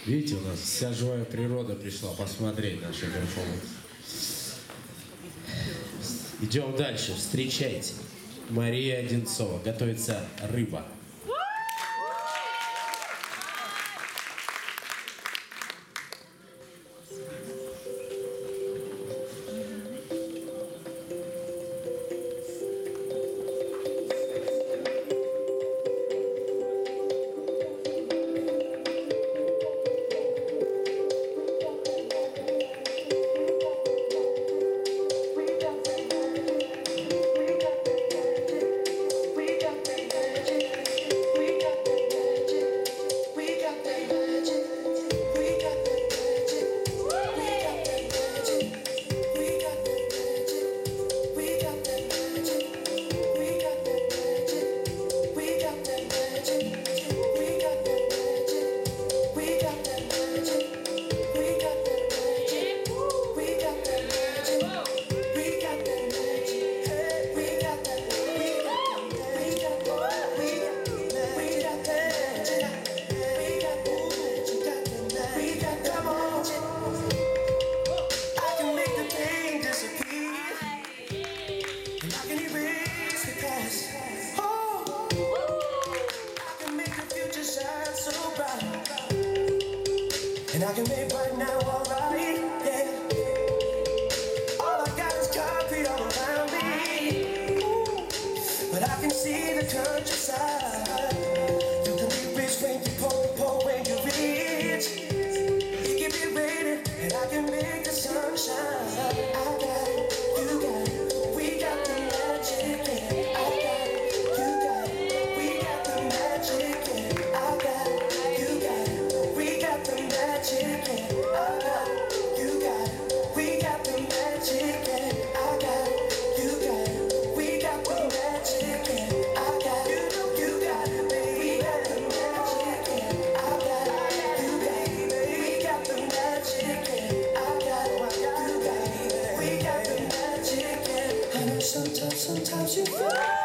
Видите, у нас вся живая природа пришла посмотреть наши перформансы. Идем дальше. Встречайте. Мария Одинцова. Готовится рыба. And I can make right now alright, yeah. All I got is concrete all around me, but I can see the countryside. You can be rich when you poor when you rich. You can be rated, and I can make the sun shine. I got it, you got it, we got the magic, yeah. I got it, you got it, we got the magic, yeah. I got it, you got it, we got the magic. I got it, you got it, we got the magic, yeah. I got it, you got it, we got the magic, yeah. I got it, you got it, we got the magic, yeah. I got it, you got it, we got the magic, yeah. I got it, you got it, we got the magic, yeah. I know sometimes you feel